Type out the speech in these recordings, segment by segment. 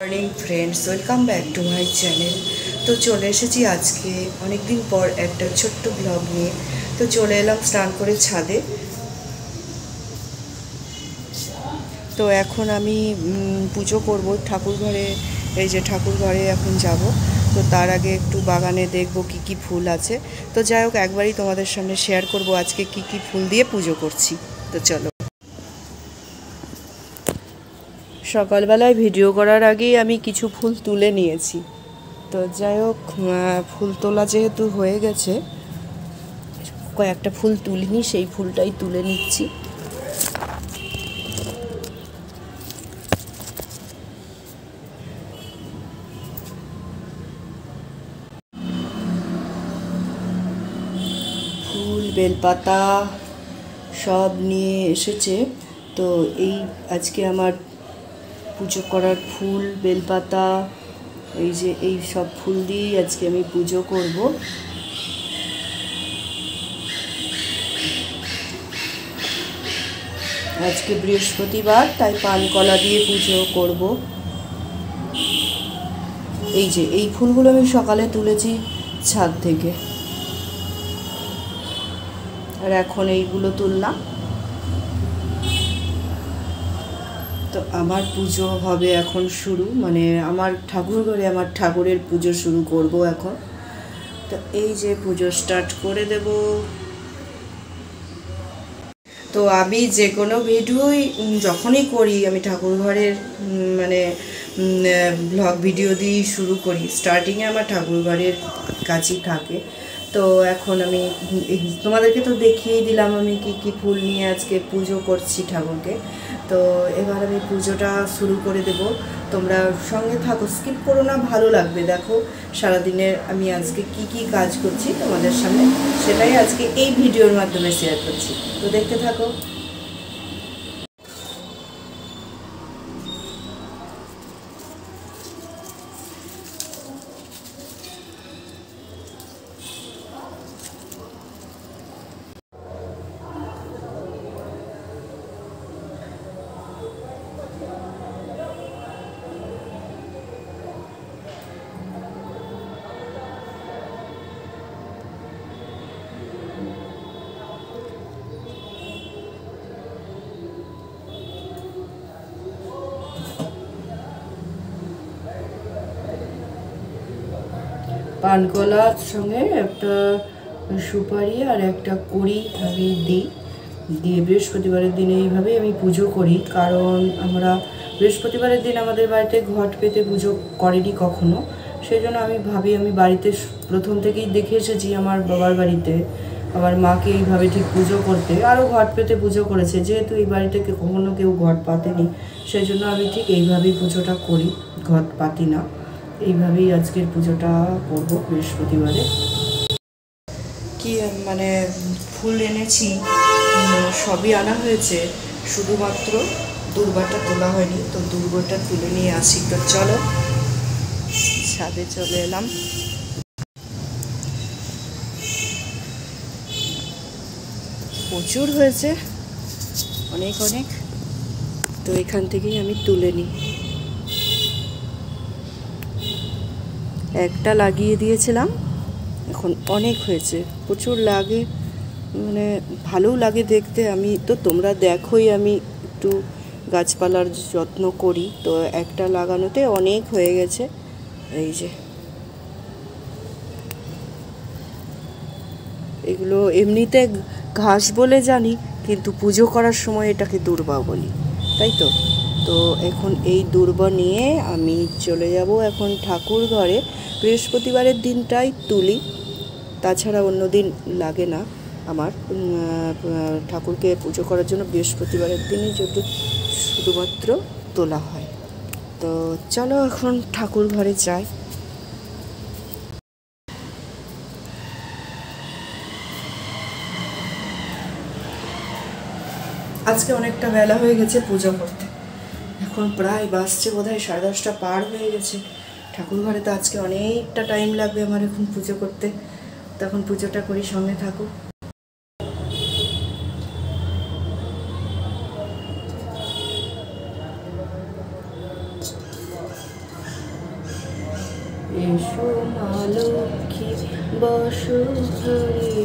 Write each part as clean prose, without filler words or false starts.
Morning friends, welcome back to my channel. তো চলে এসেছি আজকে অনেক দিন পর একটা ছোট্ট ব্লগ নিয়ে। তো চলে এলাম স্নান করে ছাদে। তো এখন আমি পুজো করব ঠাকুর ঘরে। এই যে ঠাকুর ঘরে এখন যাব। তো তার আগে একটু বাগানে দেখব কি কি ফুল আছে। তো যাই হোক, একবারই তোমাদের সামনে শেয়ার করব আজকে কি কি ফুল দিয়ে পুজো করছি। তো চলো। সকালবেলায় ভিডিও করার আগেই আমি কিছু ফুল তুলে নিয়েছি। তো যাই হোক, ফুল তোলা যেহেতু হয়ে গেছে, কয়েকটা ফুল তুলিনি, সেই ফুলটাই তুলে নিচ্ছি। ফুল বেলপাতা সব নিয়ে এসেছে। তো এই আজকে আমার পুজো করার ফুল বেলপাতা, এই যে এই সব ফুল দিয়েই আজকে আমি পুজো করব। আজকে বৃহস্পতিবার, তাই পান কলা দিয়ে পুজো করব। এই যে এই ফুলগুলো আমি সকালে তুলেছি ছাদ থেকে, আর এখন এইগুলো তুললাম। তো আমার পুজো হবে এখন শুরু, মানে আমার ঠাকুর ঘরে আমার ঠাকুরের পুজো শুরু করব এখন। তো এই যে পুজো স্টার্ট করে দেব। তো আমি যে কোনো ভিডিওই যখনই করি, আমি ঠাকুর ঘরের মানে ব্লগ ভিডিও দিয়েই শুরু করি। স্টার্টিংয়ে আমার ঠাকুর ঘরের কাছেই থাকে। তো এখন আমি তোমাদেরকে তো দেখিয়েই দিলাম আমি কি কি ফুল নিয়ে আজকে পুজো করছি ঠাকুরকে। তো এবার আমি পুজোটা শুরু করে দেব। তোমরা সঙ্গে থাকো, স্কিপ করো না, ভালো লাগবে। দেখো সারাদিনের আমি আজকে কি কি কাজ করছি তোমাদের সামনে, সেটাই আজকে এই ভিডিওর মাধ্যমে শেয়ার করছি। তো দেখতে থাকো। পানকলার সঙ্গে একটা সুপারি আর একটা কড়ি আমি দিই, দিয়ে বৃহস্পতিবারের দিনে এইভাবেই আমি পুজো করি। কারণ আমরা বৃহস্পতিবারের দিন আমাদের বাড়িতে ঘট পেতে পুজো করেনি কখনো। সেই জন্য আমি ভাবি, আমি বাড়িতে প্রথম থেকেই দেখে এসেছি আমার বাবার বাড়িতে আমার মাকে এইভাবে ঠিক পুজো করতে, আরও ঘট পেতে পুজো করেছে। যেহেতু এই বাড়িতে কখনো কেউ ঘট পাতেনি, সেই জন্য আমি ঠিক এইভাবেই পুজোটা করি, ঘট পাতি না। এইভাবেই আজকের পুজোটা করব বৃহস্পতিবারে। কি মানে ফুল এনেছি, সবই আনা হয়েছে, শুধুমাত্র দুর্বাটা তোলা হয়নি। তো দুর্বাটা তুলে নিয়ে আসি। তো চলো, ছাদে চলে এলাম। প্রচুর হয়েছে, অনেক অনেক। তো এখান থেকেই আমি তুলে নিই। একটা লাগিয়ে দিয়েছিলাম, এখন অনেক হয়েছে, প্রচুর লাগে, মানে ভালোও লাগে দেখতে। আমি তো তোমরা দেখোই আমি একটু গাছপালার যত্ন করি। তো একটা লাগানোতে অনেক হয়ে গেছে। এই যে এগুলো এমনিতে ঘাস বলে জানি, কিন্তু পুজো করার সময় এটাকে দুর্বা বলি, তাই তো। তো এখন এই দুর্বা নিয়ে আমি চলে যাব এখন ঠাকুর ঘরে। বৃহস্পতিবারের দিনটাই তুলি, তাছাড়া অন্য দিন লাগে না আমার ঠাকুরকে পুজো করার জন্য। বৃহস্পতিবারের দিনই যদি শুধুমাত্র তোলা হয়। তো চলো এখন ঠাকুর ঘরে যাই। আজকে অনেকটা বেলা হয়ে গেছে পুজো করতে, এখন প্রায় বাজছে বোধহয় 10:30 পার হয়ে গেছে। ঠাকুর ঘরে তো আজকে অনেকটা টাইম লাগবে আমার এখন পুজো করতে। তখন পুজোটা করি, সঙ্গে থাকো। এসো মা লক্ষ্মী বসো ঘরে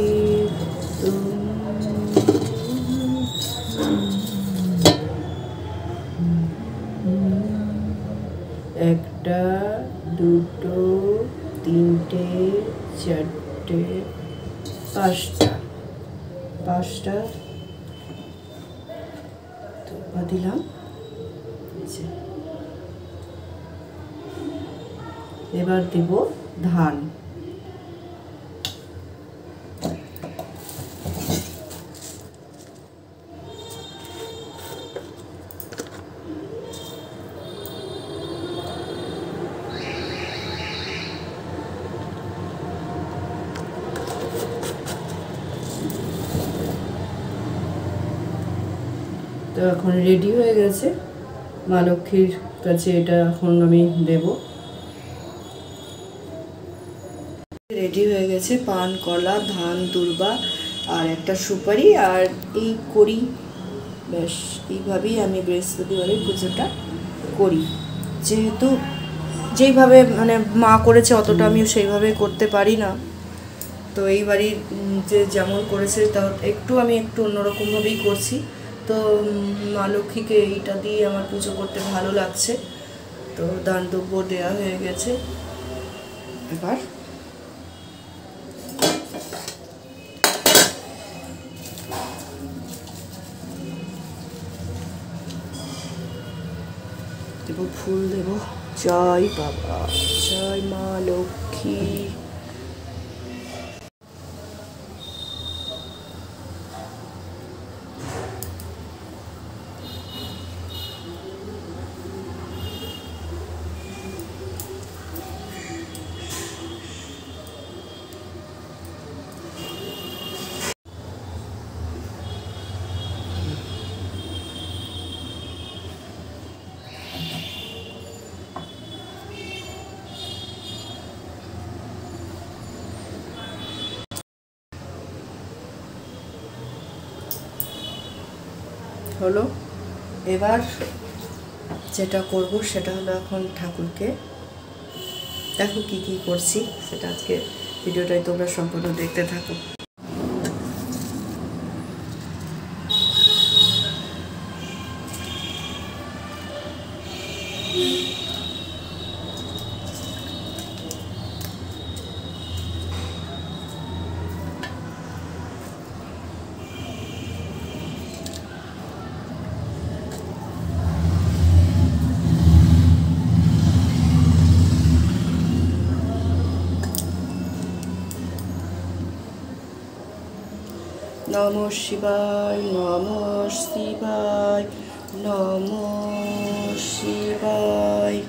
একটা দুটো তিনটে চারটে পাঁচটা ধূপা দিলাম। এবার দেব ধান। তো এখন রেডি হয়ে গেছে, মা লক্ষ্মীর কাছে এটা এখন আমি দেব। রেডি হয়ে গেছে পান, কলা, ধান, দূর্বা আর একটা সুপারি আর এই করি। ব্যাস এইভাবেই আমি বৃহস্পতিবারে পুজোটা করি। যেহেতু যেইভাবে মানে মা করেছে অতটা আমি সেইভাবে করতে পারি না, তো এই বাড়ির যে যেমন করেছে তা আমি একটু অন্যরকমভাবেই করছি। তো মা লক্ষ্মীকে এইটা দিয়ে আমার পুজো করতে ভালো লাগছে। তো দান দ্রব্য দেওয়া হয়ে গেছে। এবার দেব ফুল দেব। জয় বাবা, জয় মা লক্ষ্মী। হলো, এবার যেটা করব সেটা হলো এখন ঠাকুরকে দেখো কি কি করছি, সেটা আজকে ভিডিওটাই তোমরা সম্পূর্ণ দেখতে থাকো। নমঃ শিবায়, নমঃ শিবায়, নমঃ শিবায়।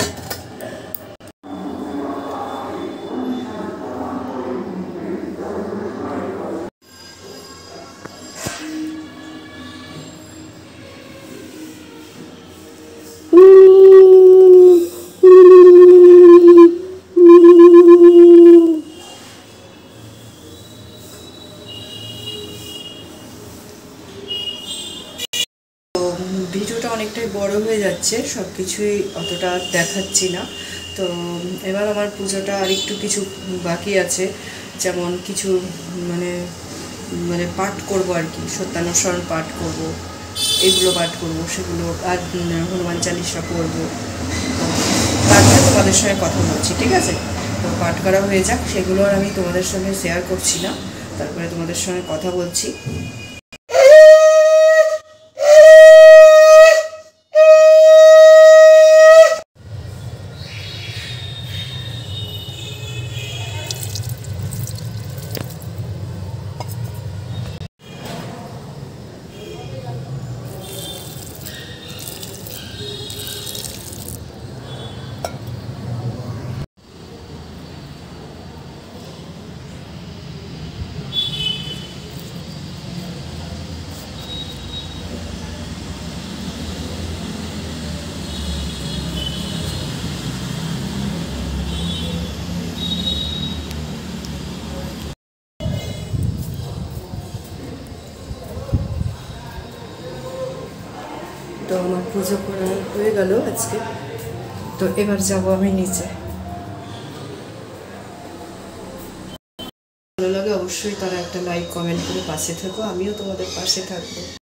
ভিডিওটা অনেকটাই বড় হয়ে যাচ্ছে, সব কিছুই অতটা দেখাচ্ছি না। তো এবার আমার পুজোটা আর একটু কিছু বাকি আছে, যেমন কিছু মানে মানে পাঠ করব আর কি, সত্যানুসরণ পাঠ করব, এগুলো পাঠ করব, সেগুলো আর হনুমান চালিশা পড়বো। তারপরে তোমাদের সঙ্গে কথা বলছি, ঠিক আছে? তো পাঠ করা হয়ে যাক, সেগুলো আর আমি তোমাদের সঙ্গে শেয়ার করছি না, তারপরে তোমাদের সঙ্গে কথা বলছি। তো আমার পুজো করা হয়ে গেল আজকে। তো এবার যাব আমি নিচে। ভালো লাগে অবশ্যই তারা একটা লাইক কমেন্ট করে পাশে থাকো, আমিও তোমাদের পাশে থাকবো।